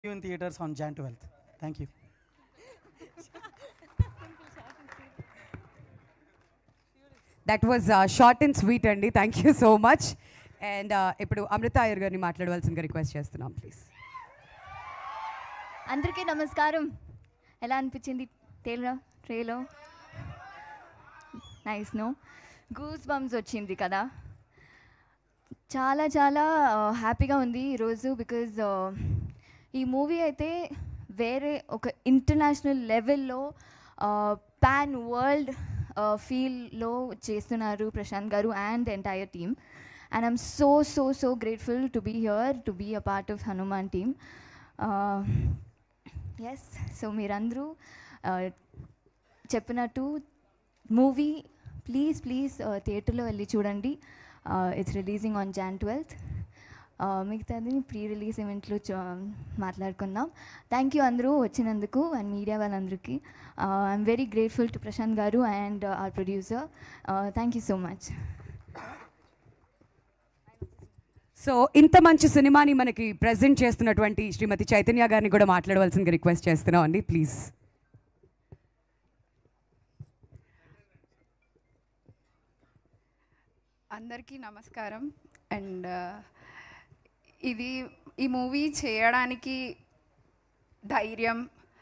in theaters on Jan 12th. Thank you. That was short and sweet, Andy. Thank you so much. And ఇప్పుడు అమృత అయ్యర్ గారిని మాట్లాడవలసిందిగా request చేస్తున్నాం please. అందరికీ నమస్కారం. ఎలా అనిపించింది ట్రేలో? నైస్ నో, గూస్ బంప్స్ వచ్చింది కదా. చాలా చాలా హ్యాపీగా ఉంది ఈరోజు. బికాజ్ ఈ మూవీ అయితే వేరే ఒక ఇంటర్నేషనల్ లెవెల్లో పాన్ వరల్డ్ ఫీల్లో చేస్తున్నారు Prashanth garu and entire team. And I'm so grateful to be here, to be a part of HanuMan team. Yes, so మీరందరూ చెప్పినట్టు మూవీ ప్లీజ్ థియేటర్లో వెళ్ళి చూడండి. It's releasing on Jan 12th. మిగతాది ప్రీ రిలీజ్ ఈవెంట్లో మాట్లాడుకుందాం. థ్యాంక్ యూ అందరూ వచ్చినందుకు అండ్ మీడియా వాళ్ళందరికీ. I'm very grateful to Prashanth garu and our producer. Thank you so much. So ఇంత మంచి సినిమాని మనకి ప్రజెంట్ చేస్తున్నటువంటి శ్రీమతి చైతన్య గారిని కూడా మాట్లాడవలసిందిగా రిక్వెస్ట్ చేస్తున్నాం అండి ప్లీజ్. అందరికీ నమస్కారం. అండ్ ఈ మూవీ చేయడానికి ధైర్యం,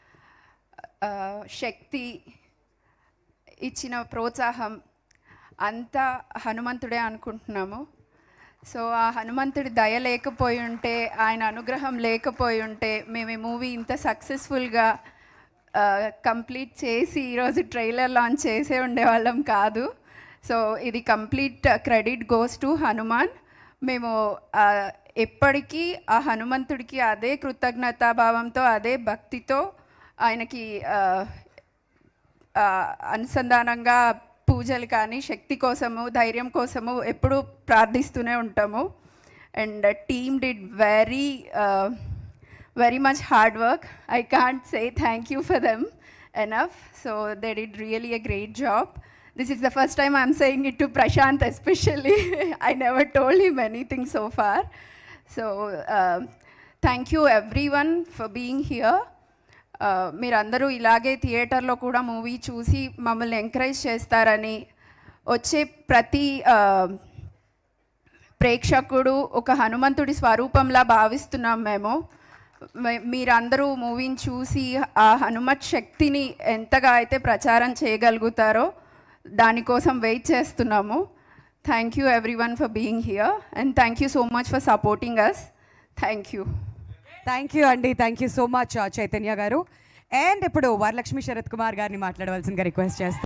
శక్తి ఇచ్చిన ప్రోత్సాహం అంతా హనుమంతుడే అనుకుంటున్నాము. సో ఆ హనుమంతుడి దయ లేకపోయి ఉంటే, ఆయన అనుగ్రహం లేకపోయి ఉంటే మేము ఈ మూవీ ఇంత సక్సెస్ఫుల్గా కంప్లీట్ చేసి ఈరోజు ట్రైలర్ లాంచ్ చేసే ఉండేవాళ్ళం కాదు. సో ఇది complete credit goes to Hanuman. మేము ఎప్పటికీ ఆ హనుమంతుడికి అదే కృతజ్ఞతాభావంతో, అదే భక్తితో ఆయనకి అనుసంధానంగా పూజలు కానీ, శక్తి కోసము, ధైర్యం కోసము ఎప్పుడూ ప్రార్థిస్తూనే ఉంటాము. And team did very much hard work. I can't say thank you for them enough. So they did really a great job. This is the first time I'm saying it to Prashanth especially. I never told him anything so far. So thank you everyone for being here. మీరందరూ ఇలాగే థియేటర్లో కూడా movie చూసి మమ్మల్ని encourage చేస్తారని, వచ్చే ప్రతి ప్రేక్షకుడు ఒక హనుమంతుడి స్వరూపంలా భావిస్తున్నాం మేము. మీరందరూ మూవీని చూసి ఆ హనుమత్ శక్తిని ఎంతగా అయితే ప్రచారం చేయగలుగుతారో దానికోసం వెయిట్ చేస్తున్నాము. Thank you everyone for being here and thank you so much for supporting us. Thank you అండి. Thank you so much Chaitanya garu. And ఇప్పుడు వరలక్ష్మి శరత్ కుమార్ గారిని మాట్లాడవలసిందిగా రిక్వెస్ట్ చేస్తాను.